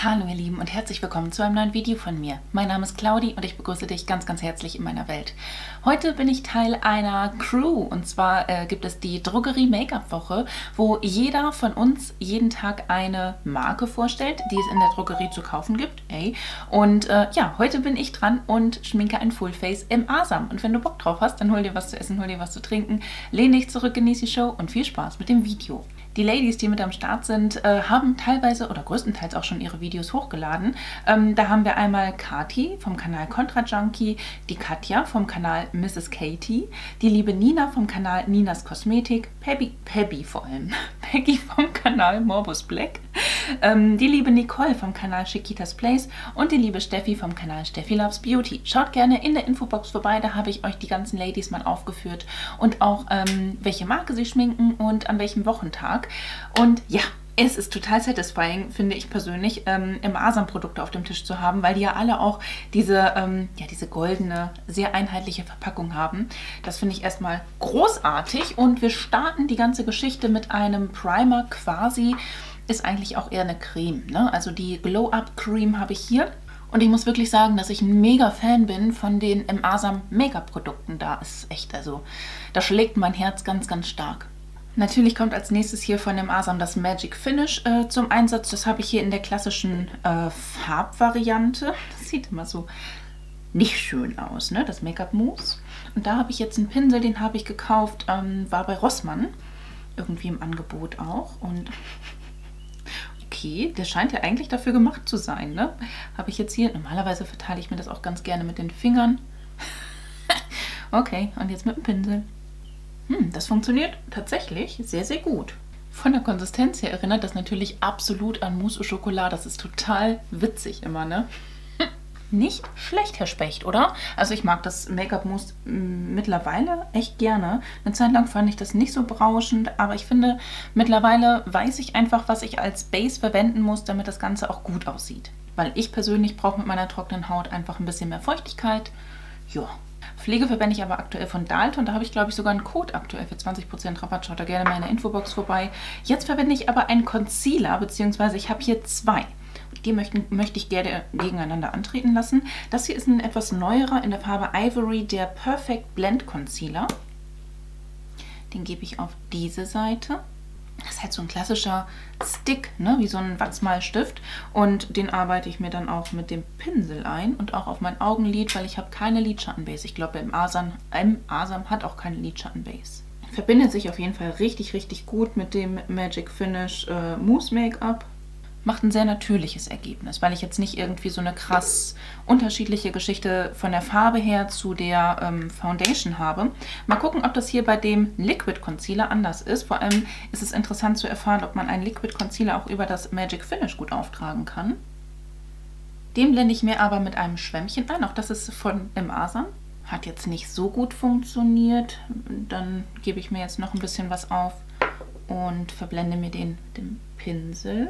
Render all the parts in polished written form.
Hallo ihr Lieben und herzlich willkommen zu einem neuen Video von mir. Mein Name ist Claudi und ich begrüße dich ganz, ganz herzlich in meiner Welt. Heute bin ich Teil einer Crew und zwar gibt es die Drogerie Make-up Woche, wo jeder von uns jeden Tag eine Marke vorstellt, die es in der Drogerie zu kaufen gibt. Und ja, heute bin ich dran und schminke ein Fullface im Asam. Und wenn du Bock drauf hast, dann hol dir was zu essen, hol dir was zu trinken, lehn dich zurück, genieß die Show und viel Spaß mit dem Video. Die Ladies, die mit am Start sind, haben teilweise oder größtenteils auch schon ihre Videos hochgeladen. Da haben wir einmal Kati vom Kanal Contra Junkie, die Katja vom Kanal Mrs. Katie, die liebe Nina vom Kanal Ninas Kosmetik, Peggy vor allem, Peggy vom Kanal Morbus Black, die liebe Nicole vom Kanal Chiquitas Place und die liebe Steffi vom Kanal Steffi Loves Beauty. Schaut gerne in der Infobox vorbei, da habe ich euch die ganzen Ladies mal aufgeführt und auch welche Marke sie schminken und an welchem Wochentag. Und ja, es ist total satisfying, finde ich persönlich, im Asam Produkte auf dem Tisch zu haben, weil die ja alle auch diese goldene, sehr einheitliche Verpackung haben. Das finde ich erstmal großartig und wir starten die ganze Geschichte mit einem Primer quasi. Ist eigentlich auch eher eine Creme, ne? Also die Glow Up Cream habe ich hier. Und ich muss wirklich sagen, dass ich ein mega Fan bin von den im Asam Make-up Produkten. Da ist echt, also da schlägt mein Herz ganz, ganz stark. Natürlich kommt als nächstes hier von dem Asam das Magic Finish zum Einsatz. Das habe ich hier in der klassischen Farbvariante. Das sieht immer so nicht schön aus, ne? Das Make-up Mousse. Und da habe ich jetzt einen Pinsel, den habe ich gekauft, war bei Rossmann. Irgendwie im Angebot auch. Und okay, der scheint ja eigentlich dafür gemacht zu sein, ne? Habe ich jetzt hier, normalerweise verteile ich mir das auch ganz gerne mit den Fingern. Okay, und jetzt mit dem Pinsel. Das funktioniert tatsächlich sehr, sehr gut. Von der Konsistenz her erinnert das natürlich absolut an Mousse au Chocolat. Das ist total witzig immer, ne? Nicht schlecht, Herr Specht, oder? Also ich mag das Make-up-Mousse mittlerweile echt gerne. Eine Zeit lang fand ich das nicht so berauschend, aber ich finde, mittlerweile weiß ich einfach, was ich als Base verwenden muss, damit das Ganze auch gut aussieht. Weil ich persönlich brauche mit meiner trockenen Haut einfach ein bisschen mehr Feuchtigkeit. Ja. Pflege verwende ich aber aktuell von Dalton. Da habe ich, glaube ich, sogar einen Code aktuell für 20% Rabatt. Schaut da gerne mal in der Infobox vorbei. Jetzt verwende ich aber einen Concealer, beziehungsweise ich habe hier zwei. Die möchte ich gerne gegeneinander antreten lassen. Das hier ist ein etwas neuerer in der Farbe Ivory, der Perfect Blend Concealer. Den gebe ich auf diese Seite. Das ist halt so ein klassischer Stick, ne? Wie so ein Wachsmalstift. Und den arbeite ich mir dann auch mit dem Pinsel ein und auch auf mein Augenlid, weil ich habe keine Lidschattenbase. Ich glaube, im Asam hat auch keine Lidschattenbase. Verbindet sich auf jeden Fall richtig, richtig gut mit dem Magic Finish Mousse Make-up. Macht ein sehr natürliches Ergebnis, weil ich jetzt nicht irgendwie so eine krass unterschiedliche Geschichte von der Farbe her zu der Foundation habe. Mal gucken, ob das hier bei dem Liquid Concealer anders ist. Vor allem ist es interessant zu erfahren, ob man einen Liquid Concealer auch über das Magic Finish gut auftragen kann. Den blende ich mir aber mit einem Schwämmchen ein. Auch das ist von im Asam. Hat jetzt nicht so gut funktioniert. Dann gebe ich mir jetzt noch ein bisschen was auf und verblende mir den mit dem Pinsel.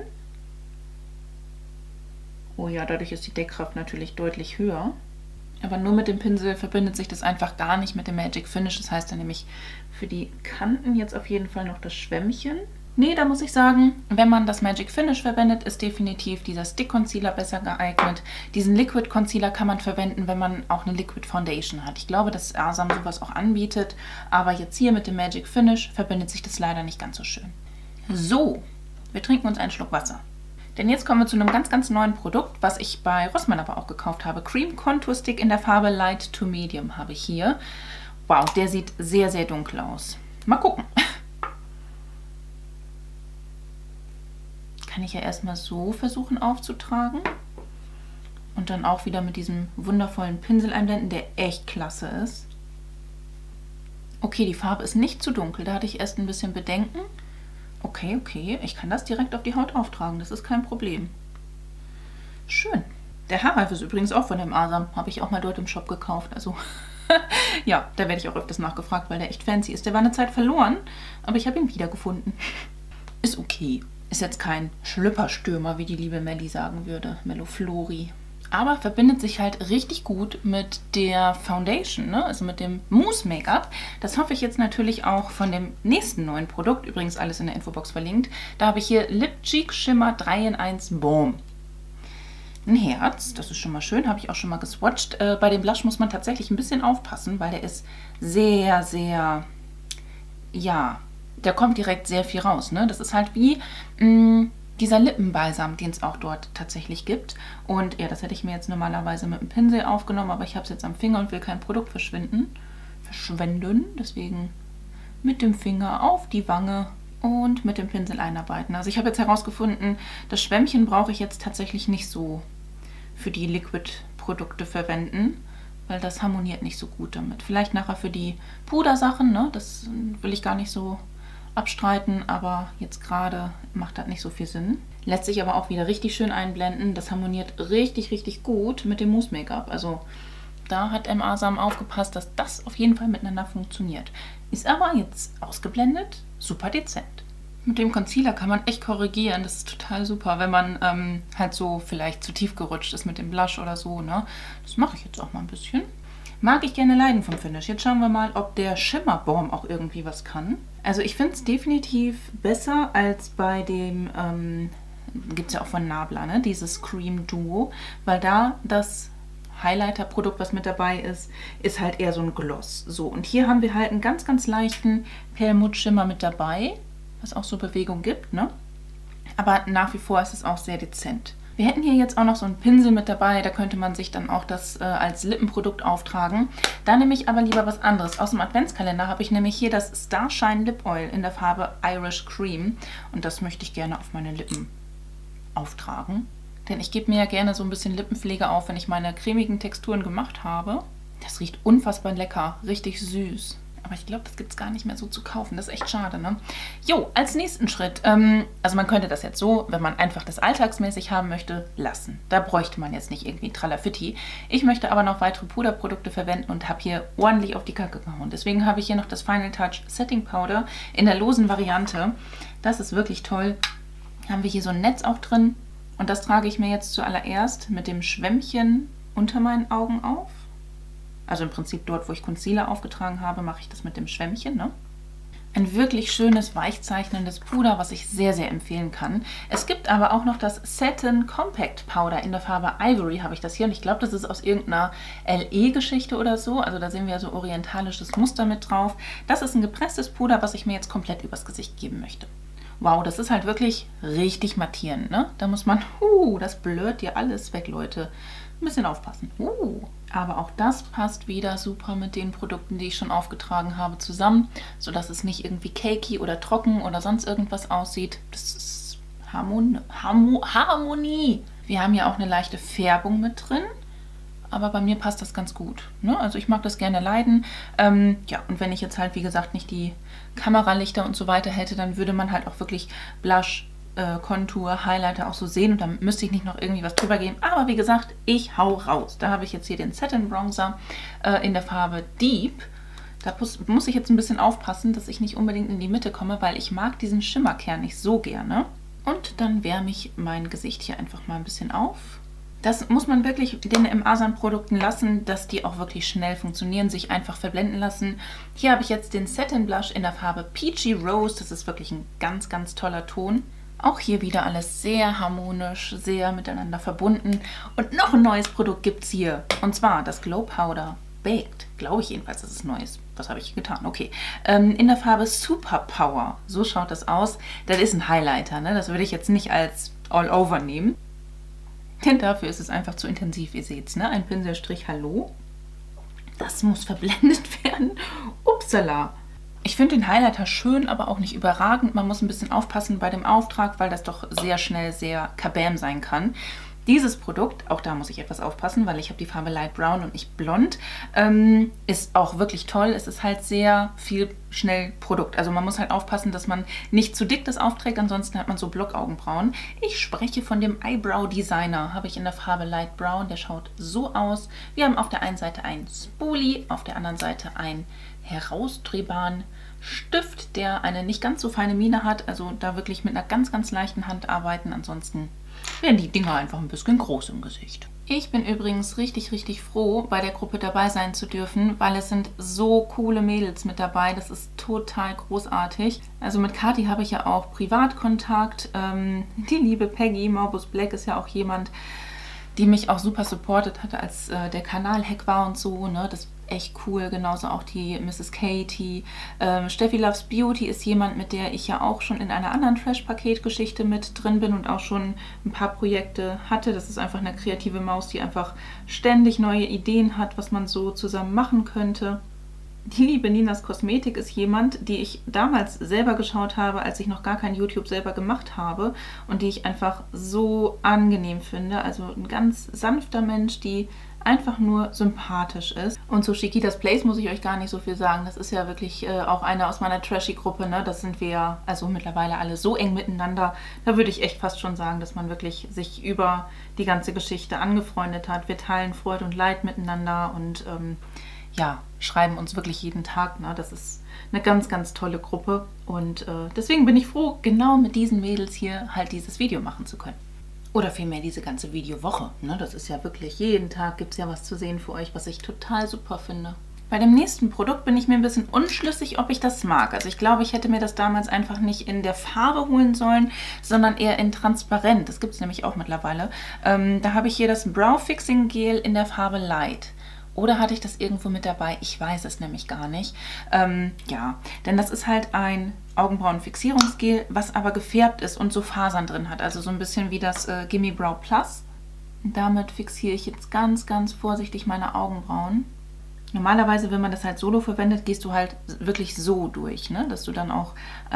Oh ja, dadurch ist die Deckkraft natürlich deutlich höher. Aber nur mit dem Pinsel verbindet sich das einfach gar nicht mit dem Magic Finish. Das heißt dann nämlich für die Kanten jetzt auf jeden Fall noch das Schwämmchen. Nee, da muss ich sagen, wenn man das Magic Finish verwendet, ist definitiv dieser Stick Concealer besser geeignet. Diesen Liquid Concealer kann man verwenden, wenn man auch eine Liquid Foundation hat. Ich glaube, dass Asam sowas auch anbietet. Aber jetzt hier mit dem Magic Finish verbindet sich das leider nicht ganz so schön. So, wir trinken uns einen Schluck Wasser. Denn jetzt kommen wir zu einem ganz, ganz neuen Produkt, was ich bei Rossmann aber auch gekauft habe. Cream Contour Stick in der Farbe Light to Medium habe ich hier. Wow, der sieht sehr, sehr dunkel aus. Mal gucken. Kann ich ja erstmal so versuchen aufzutragen. Und dann auch wieder mit diesem wundervollen Pinsel einblenden, der echt klasse ist. Okay, die Farbe ist nicht zu dunkel. Da hatte ich erst ein bisschen Bedenken. Okay, okay, ich kann das direkt auf die Haut auftragen, das ist kein Problem. Schön. Der Haarreif ist übrigens auch von dem Asam, habe ich auch mal dort im Shop gekauft. Also ja, da werde ich auch öfters nachgefragt, weil der echt fancy ist. Der war eine Zeit verloren, aber ich habe ihn wiedergefunden. Ist okay. Ist jetzt kein Schlüpperstürmer, wie die liebe Melli sagen würde, Melloflori. Aber verbindet sich halt richtig gut mit der Foundation, ne? Also mit dem Mousse Make-up. Das hoffe ich jetzt natürlich auch von dem nächsten neuen Produkt. Übrigens alles in der Infobox verlinkt. Da habe ich hier Lip Cheek Shimmer 3 in 1 Boom. ein Herz. Das ist schon mal schön, habe ich auch schon mal geswatcht. Bei dem Blush muss man tatsächlich ein bisschen aufpassen, weil der ist sehr, sehr, ja, der kommt direkt sehr viel raus. Ne? Das ist halt wie dieser Lippenbalsam, den es auch dort tatsächlich gibt. Und ja, das hätte ich mir jetzt normalerweise mit dem Pinsel aufgenommen, aber ich habe es jetzt am Finger und will kein Produkt verschwenden. Deswegen mit dem Finger auf die Wange und mit dem Pinsel einarbeiten. Also ich habe jetzt herausgefunden, das Schwämmchen brauche ich jetzt tatsächlich nicht so für die Liquid-Produkte verwenden, weil das harmoniert nicht so gut damit. Vielleicht nachher für die Pudersachen, ne? Das will ich gar nicht so abstreiten, aber jetzt gerade macht das nicht so viel Sinn. Lässt sich aber auch wieder richtig schön einblenden. Das harmoniert richtig, richtig gut mit dem Mousse-Make-up. Also da hat M. Asam aufgepasst, dass das auf jeden Fall miteinander funktioniert. Ist aber jetzt ausgeblendet, super dezent. Mit dem Concealer kann man echt korrigieren. Das ist total super, wenn man halt so vielleicht zu tief gerutscht ist mit dem Blush oder so. Ne? Das mache ich jetzt auch mal ein bisschen. Mag ich gerne leiden vom Finish. Jetzt schauen wir mal, ob der Shimmer-Balm auch irgendwie was kann. Also ich finde es definitiv besser als bei dem, gibt es ja auch von Nabla, ne? Dieses Cream Duo, weil da das Highlighter-Produkt, was mit dabei ist, ist halt eher so ein Gloss. So, und hier haben wir halt einen ganz, ganz leichten Perlmutt-Schimmer mit dabei, was auch so Bewegung gibt, ne? Aber nach wie vor ist es auch sehr dezent. Wir hätten hier jetzt auch noch so einen Pinsel mit dabei, da könnte man sich dann auch das als Lippenprodukt auftragen. Da nehme ich aber lieber was anderes. Aus dem Adventskalender habe ich nämlich hier das Starshine Lip Oil in der Farbe Irish Cream. Und das möchte ich gerne auf meine Lippen auftragen. Denn ich gebe mir ja gerne so ein bisschen Lippenpflege auf, wenn ich meine cremigen Texturen gemacht habe. Das riecht unfassbar lecker, richtig süß. Aber ich glaube, das gibt es gar nicht mehr so zu kaufen. Das ist echt schade, ne? Jo, als nächsten Schritt, also man könnte das jetzt so, wenn man einfach das alltagsmäßig haben möchte, lassen. Da bräuchte man jetzt nicht irgendwie Tralafitti. Ich möchte aber noch weitere Puderprodukte verwenden und habe hier ordentlich auf die Kacke gehauen. Deswegen habe ich hier noch das Final Touch Setting Powder in der losen Variante. Das ist wirklich toll. Haben wir hier so ein Netz auch drin. Und das trage ich mir jetzt zuallererst mit dem Schwämmchen unter meinen Augen auf. Also im Prinzip dort, wo ich Concealer aufgetragen habe, mache ich das mit dem Schwämmchen, ne? Ein wirklich schönes, weichzeichnendes Puder, was ich sehr, sehr empfehlen kann. Es gibt aber auch noch das Satin Compact Powder in der Farbe Ivory, habe ich das hier. Und ich glaube, das ist aus irgendeiner LE-Geschichte oder so. Also da sehen wir ja so orientalisches Muster mit drauf. Das ist ein gepresstes Puder, was ich mir jetzt komplett übers Gesicht geben möchte. Wow, das ist halt wirklich richtig mattierend, ne? Da muss man, das blurrt dir alles weg, Leute. Ein bisschen aufpassen. Aber auch das passt wieder super mit den Produkten, die ich schon aufgetragen habe, zusammen, sodass es nicht irgendwie cakey oder trocken oder sonst irgendwas aussieht. Das ist Harmonie. Wir haben ja auch eine leichte Färbung mit drin, aber bei mir passt das ganz gut. Ne? Also ich mag das gerne leiden. Ja, und wenn ich jetzt halt, wie gesagt, nicht die Kameralichter und so weiter hätte, dann würde man halt auch wirklich Blush, Kontur, Highlighter auch so sehen und dann müsste ich nicht noch irgendwie was drüber geben. Aber wie gesagt, ich hau raus. Da habe ich jetzt hier den Satin Bronzer in der Farbe Deep. Da muss ich jetzt ein bisschen aufpassen, dass ich nicht unbedingt in die Mitte komme, weil ich mag diesen Schimmerkern nicht so gerne. Und dann wärme ich mein Gesicht hier einfach mal ein bisschen auf. Das muss man wirklich den M. Asam Produkten lassen, dass die auch wirklich schnell funktionieren, sich einfach verblenden lassen. Hier habe ich jetzt den Satin Blush in der Farbe Peachy Rose. Das ist wirklich ein ganz, ganz toller Ton. Auch hier wieder alles sehr harmonisch, sehr miteinander verbunden. Und noch ein neues Produkt gibt es hier. Und zwar das Glow Powder Baked. Glaube ich jedenfalls, dass es neu ist. Was habe ich getan? Okay. In der Farbe Super Power. So schaut das aus. Das ist ein Highlighter, ne? Das würde ich jetzt nicht als All-Over nehmen. Denn dafür ist es einfach zu intensiv. Ihr seht es, ne? Ein Pinselstrich, hallo. Das muss verblendet werden. Upsala. Ich finde den Highlighter schön, aber auch nicht überragend. Man muss ein bisschen aufpassen bei dem Auftrag, weil das doch sehr schnell sehr kabam sein kann. Dieses Produkt, auch da muss ich etwas aufpassen, weil ich habe die Farbe Light Brown und nicht blond, ist auch wirklich toll. Es ist halt sehr viel schnell Produkt. Also man muss halt aufpassen, dass man nicht zu dick das aufträgt, ansonsten hat man so Blockaugenbrauen. Ich spreche von dem Eyebrow Designer, habe ich in der Farbe Light Brown. Der schaut so aus. Wir haben auf der einen Seite einen Spoolie, auf der anderen Seite einen herausdrehbaren Stift, der eine nicht ganz so feine Mine hat. Also da wirklich mit einer ganz, ganz leichten Hand arbeiten. Ansonsten werden die Dinger einfach ein bisschen groß im Gesicht. Ich bin übrigens richtig, richtig froh, bei der Gruppe dabei sein zu dürfen, weil es sind so coole Mädels mit dabei. Das ist total großartig. Also mit Kathi habe ich ja auch Privatkontakt. Die liebe Peggy, Morbus Black, ist ja auch jemand, die mich auch super supportet hatte, als der Kanal Hack war und so, ne, das ist echt cool, genauso auch die Mrs. Katie. Steffi Loves Beauty ist jemand, mit der ich ja auch schon in einer anderen Trash-Paket-Geschichte mit drin bin und auch schon ein paar Projekte hatte. Das ist einfach eine kreative Maus, die einfach ständig neue Ideen hat, was man so zusammen machen könnte. Die liebe Ninas Kosmetik ist jemand, die ich damals selber geschaut habe, als ich noch gar kein YouTube selber gemacht habe und die ich einfach so angenehm finde. Also ein ganz sanfter Mensch, die einfach nur sympathisch ist. Und zu Chiquitas Place muss ich euch gar nicht so viel sagen. Das ist ja wirklich auch eine aus meiner Trashy-Gruppe, ne? Das sind wir ja also mittlerweile alle so eng miteinander. Da würde ich echt fast schon sagen, dass man wirklich sich über die ganze Geschichte angefreundet hat. Wir teilen Freude und Leid miteinander und ja, schreiben uns wirklich jeden Tag. Ne? Das ist eine ganz, ganz tolle Gruppe. Und deswegen bin ich froh, genau mit diesen Mädels hier halt dieses Video machen zu können. Oder vielmehr diese ganze Videowoche. Ne? Das ist ja wirklich, jeden Tag gibt es ja was zu sehen für euch, was ich total super finde. Bei dem nächsten Produkt bin ich mir ein bisschen unschlüssig, ob ich das mag. Also ich glaube, ich hätte mir das damals einfach nicht in der Farbe holen sollen, sondern eher in transparent. Das gibt es nämlich auch mittlerweile. Da habe ich hier das Brow Fixing Gel in der Farbe Light. Oder hatte ich das irgendwo mit dabei? Ich weiß es nämlich gar nicht. Ja, denn das ist halt ein Augenbrauenfixierungsgel, was aber gefärbt ist und so Fasern drin hat. Also so ein bisschen wie das Gimme Brow Plus. Und damit fixiere ich jetzt ganz, ganz vorsichtig meine Augenbrauen. Normalerweise, wenn man das halt solo verwendet, gehst du halt wirklich so durch, ne? Dass du dann auch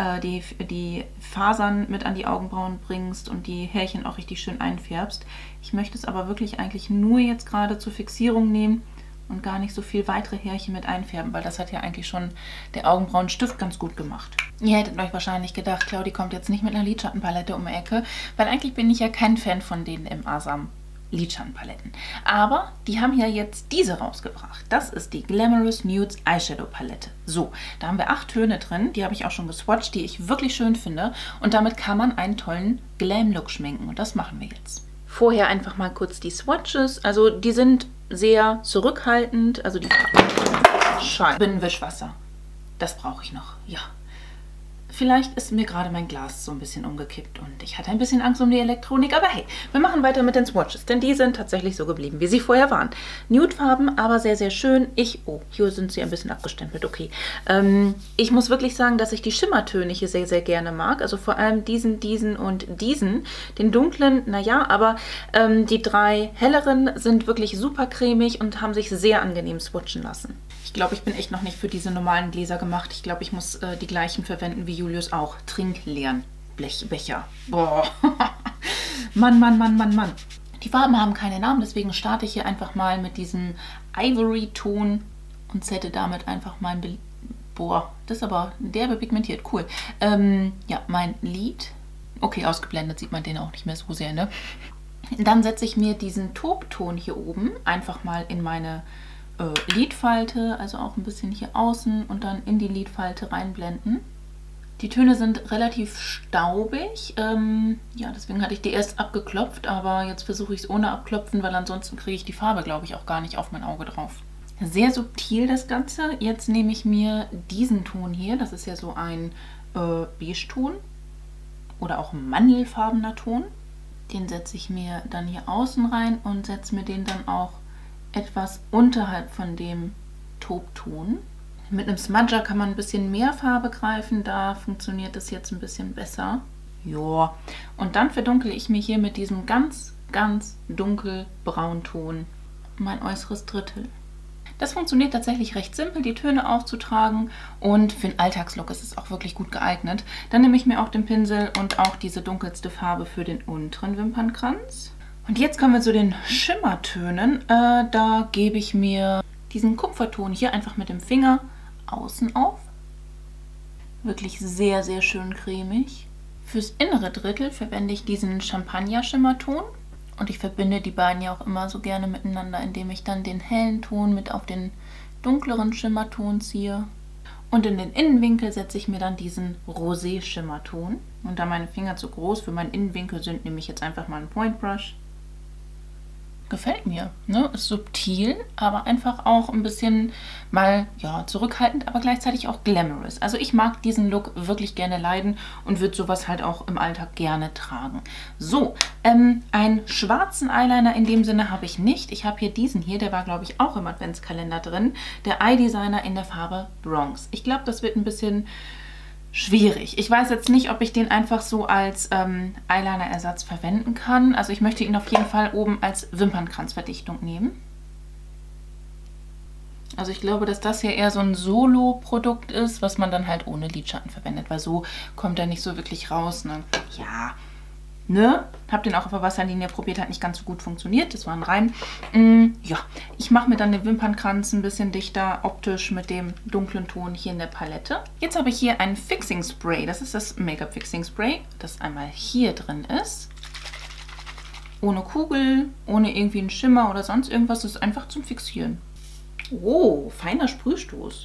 die Fasern mit an die Augenbrauen bringst und die Härchen auch richtig schön einfärbst. Ich möchte es aber wirklich eigentlich nur jetzt gerade zur Fixierung nehmen und gar nicht so viel weitere Härchen mit einfärben, weil das hat ja eigentlich schon der Augenbrauenstift ganz gut gemacht. Ihr hättet euch wahrscheinlich gedacht, Claudi kommt jetzt nicht mit einer Lidschattenpalette um die Ecke, weil eigentlich bin ich ja kein Fan von denen im Asam Lidschattenpaletten. Aber die haben ja jetzt diese rausgebracht. Das ist die Glamorous Nudes Eyeshadow Palette. So, da haben wir 8 Töne drin, die habe ich auch schon geswatcht, die ich wirklich schön finde. Und damit kann man einen tollen Glam-Look schminken und das machen wir jetzt. Vorher einfach mal kurz die Swatches. Also die sind sehr zurückhaltend. Also die Binnenwischwasser. Das brauche ich noch, ja. Vielleicht ist mir gerade mein Glas so ein bisschen umgekippt und ich hatte ein bisschen Angst um die Elektronik. Aber hey, wir machen weiter mit den Swatches, denn die sind tatsächlich so geblieben, wie sie vorher waren. Nudefarben, aber sehr, sehr schön. Oh, hier sind sie ein bisschen abgestempelt, okay. Ich muss wirklich sagen, dass ich die Schimmertöne hier sehr, sehr gerne mag. Also vor allem diesen und diesen. Den dunklen, naja, aber die 3 helleren sind wirklich super cremig und haben sich sehr angenehm swatchen lassen. Ich glaube, ich bin echt noch nicht für diese normalen Gläser gemacht. Ich glaube, ich muss die gleichen verwenden wie Julius auch. Trinkleeren Blechbecher. Boah. Mann, Mann, Mann, Mann, Mann. Die Farben haben keine Namen, deswegen starte ich hier einfach mal mit diesem Ivory-Ton und sette damit einfach mein... Boah, das ist aber derbe pigmentiert. Cool. Ja, mein Lid. Okay, ausgeblendet sieht man den auch nicht mehr so sehr, ne? Dann setze ich mir diesen Taubton hier oben einfach mal in meine Lidfalte, also auch ein bisschen hier außen und dann in die Lidfalte reinblenden. Die Töne sind relativ staubig, ja, deswegen hatte ich die erst abgeklopft, aber jetzt versuche ich es ohne abklopfen, weil ansonsten kriege ich die Farbe, glaube ich, auch gar nicht auf mein Auge drauf. Sehr subtil das Ganze. Jetzt nehme ich mir diesen Ton hier, das ist ja so ein Beige-Ton oder auch mandelfarbener Ton. Den setze ich mir dann hier außen rein und setze mir den dann auch etwas unterhalb von dem Taubton. Mit einem Smudger kann man ein bisschen mehr Farbe greifen, da funktioniert das jetzt ein bisschen besser. Ja, und dann verdunkle ich mir hier mit diesem ganz, ganz dunkelbraunen Ton mein äußeres Drittel. Das funktioniert tatsächlich recht simpel, die Töne aufzutragen und für den Alltagslook ist es auch wirklich gut geeignet. Dann nehme ich mir auch den Pinsel und auch diese dunkelste Farbe für den unteren Wimpernkranz. Und jetzt kommen wir zu den Schimmertönen. Da gebe ich mir diesen Kupferton hier einfach mit dem Finger außen auf. Wirklich sehr, sehr schön cremig. Fürs innere Drittel verwende ich diesen Champagner-Schimmerton. Und ich verbinde die beiden ja auch immer so gerne miteinander, indem ich dann den hellen Ton mit auf den dunkleren Schimmerton ziehe. Und in den Innenwinkel setze ich mir dann diesen Rosé-Schimmerton. Und da meine Finger zu groß für meinen Innenwinkel sind, nehme ich jetzt einfach mal einen Point Brush Gefällt mir. Ne? Ist subtil, aber einfach auch ein bisschen mal ja, zurückhaltend, aber gleichzeitig auch glamorous. Also ich mag diesen Look wirklich gerne leiden und würde sowas halt auch im Alltag gerne tragen. So, einen schwarzen Eyeliner in dem Sinne habe ich nicht. Ich habe hier diesen hier, der war glaube ich auch im Adventskalender drin. Der Eye Designer in der Farbe Bronze. Ich glaube, das wird ein bisschen schwierig. Ich weiß jetzt nicht, ob ich den einfach so als Eyeliner-Ersatz verwenden kann. Also ich möchte ihn auf jeden Fall oben als Wimpernkranzverdichtung nehmen. Also ich glaube, dass das hier eher so ein Solo-Produkt ist, was man dann halt ohne Lidschatten verwendet, weil so kommt er nicht so wirklich raus. Ne? Ja, ne? Hab den auch auf der Wasserlinie probiert, hat nicht ganz so gut funktioniert. Das war ein Reim. Ja, ich mache mir dann den Wimpernkranz ein bisschen dichter optisch mit dem dunklen Ton hier in der Palette. Jetzt habe ich hier ein Fixing Spray. Das ist das Make-up Fixing Spray, das einmal hier drin ist. Ohne Kugel, ohne irgendwie einen Schimmer oder sonst irgendwas. Das ist einfach zum Fixieren. Oh, feiner Sprühstoß.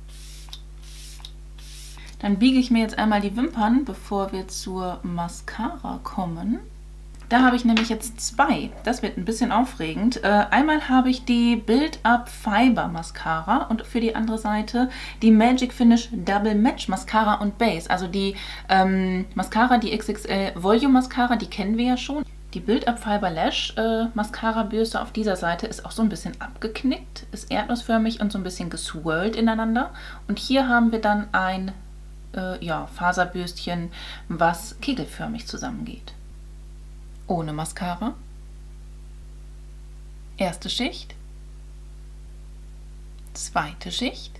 Dann biege ich mir jetzt einmal die Wimpern, bevor wir zur Mascara kommen. Da habe ich nämlich jetzt zwei. Das wird ein bisschen aufregend. Einmal habe ich die Build Up Fiber Mascara und für die andere Seite die Magic Finish Double Match Mascara und Base. Also die Mascara, die XXL Volume Mascara, die kennen wir ja schon. Die Build Up Fiber Lash Mascara Bürste auf dieser Seite ist auch so ein bisschen abgeknickt, ist erdnussförmig und so ein bisschen geswirlt ineinander. Und hier haben wir dann ein ja, Faserbürstchen, was kegelförmig zusammengeht. Ohne Mascara. Erste Schicht. Zweite Schicht.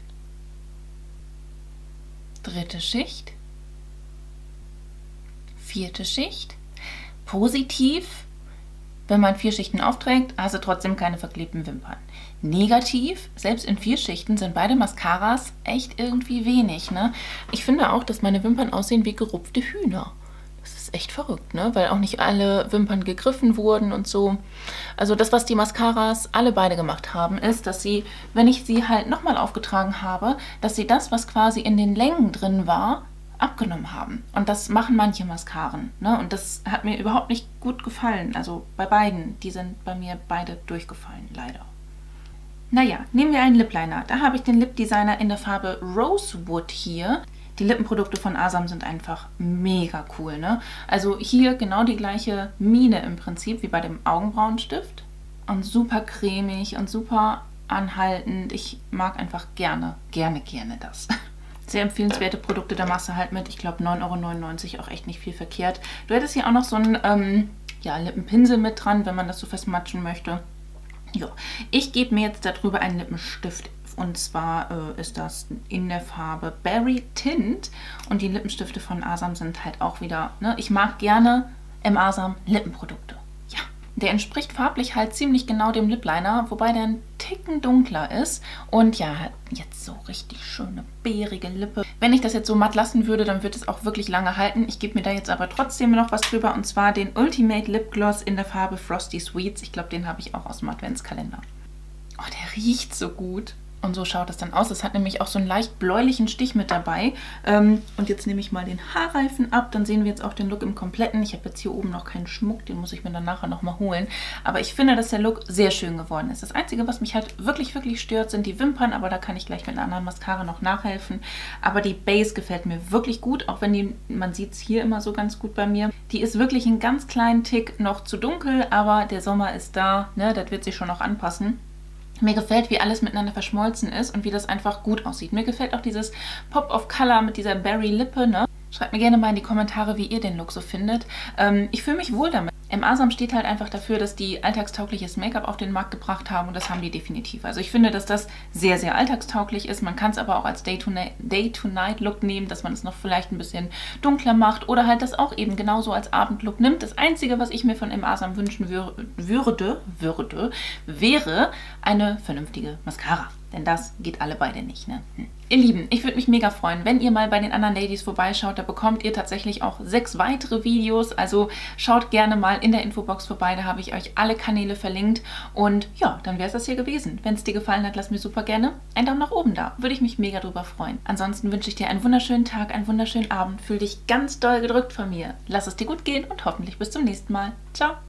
Dritte Schicht. Vierte Schicht. Positiv, wenn man 4 Schichten aufträgt, hast du trotzdem keine verklebten Wimpern. Negativ, selbst in 4 Schichten sind beide Mascaras echt irgendwie wenig. Ne? Ich finde auch, dass meine Wimpern aussehen wie gerupfte Hühner. Das ist echt verrückt, ne? Weil auch nicht alle Wimpern gegriffen wurden und so. Also das, was die Mascaras alle beide gemacht haben, ist, dass sie, wenn ich sie halt nochmal aufgetragen habe, dass sie das, was quasi in den Längen drin war, abgenommen haben. Und das machen manche Mascaren. Ne? Und das hat mir überhaupt nicht gut gefallen. Also bei beiden. Die sind bei mir beide durchgefallen, leider. Naja, nehmen wir einen Lip Liner. Da habe ich den Lip Designer in der Farbe Rosewood hier. Die Lippenprodukte von Asam sind einfach mega cool. Ne? Also hier genau die gleiche Mine im Prinzip wie bei dem Augenbrauenstift. Und super cremig und super anhaltend. Ich mag einfach gerne das. Sehr empfehlenswerte Produkte, da machst du halt mit, ich glaube 9,99 € auch echt nicht viel verkehrt. Du hättest hier auch noch so einen ja, Lippenpinsel mit dran, wenn man das so festmatschen möchte. Ja, ich gebe mir jetzt darüber einen Lippenstift und zwar ist das in der Farbe Berry Tint und die Lippenstifte von Asam sind halt auch wieder, ne, ich mag gerne im Asam Lippenprodukte. Ja, der entspricht farblich halt ziemlich genau dem Lip Liner, wobei der ein Ticken dunkler ist und ja, jetzt so richtig schöne beerige Lippe. Wenn ich das jetzt so matt lassen würde, dann wird es auch wirklich lange halten. Ich gebe mir da jetzt aber trotzdem noch was drüber und zwar den Ultimate Lip Gloss in der Farbe Frosty Sweets. Ich glaube, den habe ich auch aus dem Adventskalender. Oh, der riecht so gut. Und so schaut es dann aus. Es hat nämlich auch so einen leicht bläulichen Stich mit dabei. Und jetzt nehme ich mal den Haarreifen ab. Dann sehen wir jetzt auch den Look im Kompletten. Ich habe jetzt hier oben noch keinen Schmuck. Den muss ich mir dann nachher nochmal holen. Aber ich finde, dass der Look sehr schön geworden ist. Das Einzige, was mich halt wirklich stört, sind die Wimpern. Aber da kann ich gleich mit einer anderen Mascara noch nachhelfen. Aber die Base gefällt mir wirklich gut. Auch wenn die, man sieht es hier immer so ganz gut bei mir. Die ist wirklich einen ganz kleinen Tick noch zu dunkel. Aber der Sommer ist da. Ne? Das wird sich schon noch anpassen. Mir gefällt, wie alles miteinander verschmolzen ist und wie das einfach gut aussieht. Mir gefällt auch dieses Pop of Color mit dieser Berry-Lippe. Ne? Schreibt mir gerne mal in die Kommentare, wie ihr den Look so findet. Ich fühle mich wohl damit. Im Asam steht halt einfach dafür, dass die alltagstaugliches Make-up auf den Markt gebracht haben und das haben die definitiv. Also ich finde, dass das sehr, sehr alltagstauglich ist. Man kann es aber auch als Day-to-Night-Look nehmen, dass man es noch vielleicht ein bisschen dunkler macht oder halt das auch eben genauso als Abendlook nimmt. Das Einzige, was ich mir von Im Asam wünschen würde, wäre eine vernünftige Mascara. Denn das geht alle beide nicht, ne? Ihr Lieben, ich würde mich mega freuen, wenn ihr mal bei den anderen Ladies vorbeischaut. Da bekommt ihr tatsächlich auch 6 weitere Videos. Also schaut gerne mal in der Infobox vorbei. Da habe ich euch alle Kanäle verlinkt. Und ja, dann wäre es das hier gewesen. Wenn es dir gefallen hat, lass mir super gerne einen Daumen nach oben da. Würde ich mich mega drüber freuen. Ansonsten wünsche ich dir einen wunderschönen Tag, einen wunderschönen Abend. Fühl dich ganz doll gedrückt von mir. Lass es dir gut gehen und hoffentlich bis zum nächsten Mal. Ciao!